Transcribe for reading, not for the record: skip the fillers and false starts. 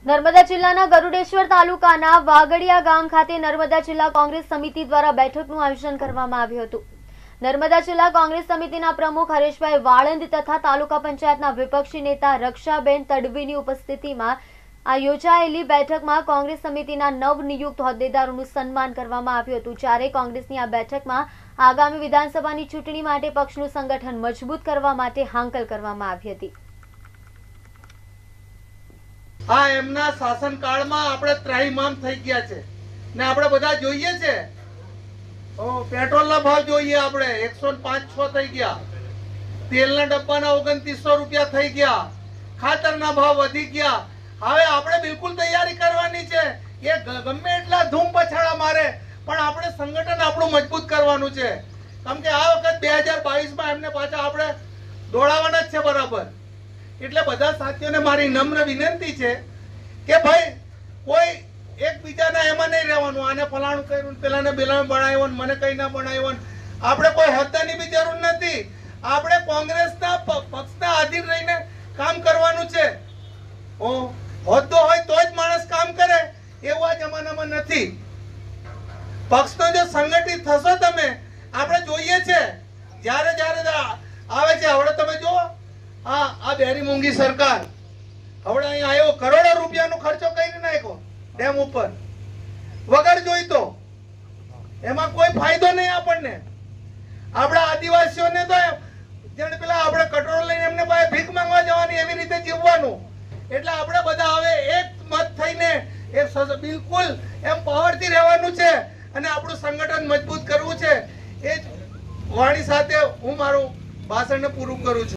નર્મદા જિલ્લાના ગરુડેશ્વર તાલુકાના વાગડિયા ગામ ખાતે નર્મદા જિલ્લા કોંગ્રેસ સમિતિ દ્વારા બેઠકનું આયોજન કરવામાં આવ્યું હતું। નર્મદા જિલ્લા કોંગ્રેસ સમિતિના પ્રમુખ હરેશભાઈ વાળંદ તથા તાલુકા પંચાયતના વિપક્ષી નેતા રક્ષાબેન તડવીની ઉપસ્થિતિમાં આ યોજાયેલી બેઠકમાં કોંગ્રેસ સમિતિના નવનિયુક્ત હોદ્દેદારોનું સન્માન કરવામાં આવ્યું હતું। જ્યારે કોંગ્રેસની આ બેઠકમાં આગામી વિધાનસભાની ચૂંટણી માટે પક્ષનું સંગઠન મજબૂત કરવા માટે હાંકલ કરવામાં આવી હતી। આ એમના શાસનકાળમાં આપણે ત્રાહિમામ થઈ ગયા છે ને આપણે બધા જોઈએ છે। પેટ્રોલના ભાવ જોઈએ આપણે 105-6 થઈ ગયા, તેલના ડબ્બાના 2900 રૂપિયા થઈ ગયા, ખાતરના ભાવ વધી ગયા। હવે આપણે બિલકુલ તૈયારી કરવાની છે કે ગમે એટલા ધૂમ પછાડા મારે પણ આપણે સંગઠન આપણું મજબૂત કરવાનું છે। કેમ કે આ વખત 2022માં એમને પાછા આપણે દોડાવવાના જ છે બરાબર। એટલે બધા સાથીઓને મારી નમ્ર વિનંતી છે કે ભાઈ કોઈ એકબીજાના એમાં નહીં રહેવાનું, આને ફલાણું કર્યું, પેલાને બેલાને બનાવ્યો, મને કઈ ના બનાવ્યો। આપણે કોઈ હોદ્દાની બી જરૂર નથી, આપણે કોંગ્રેસના પક્ષના આધીન રહીને કામ કરવાનું છે। હોદ્દો હોય તો જ માણસ કામ કરે એવું આ જમાનામાં નથી। પક્ષનો જો સંગઠિત થશો તમે, આપણે જોઈએ છે જ્યારે જ્યારે આવે છે। હવે તમે જુઓ આ બેરી મોંઘી સરકાર હવે અહીંયા આવ્યો, કરોડો રૂપિયાનો ખર્ચો કરી નાખ્યો ડેમ ઉપર વગર જોઈતો। એમાં કોઈ ફાયદો નહીં આપણને। આપણા આદિવાસીઓને તો જેને પેલા આપણે કટોરો લઈને એમને પાસે ભીખ માંગવા જવાની, એવી રીતે જીવવાનું। એટલે આપણે બધા હવે એક મત થઈને બિલકુલ એમ પાવરથી રહેવાનું છે અને આપણું સંગઠન મજબૂત કરવું છે। એ જ વાણી સાથે હું મારું ભાષણને પૂરું કરું છું।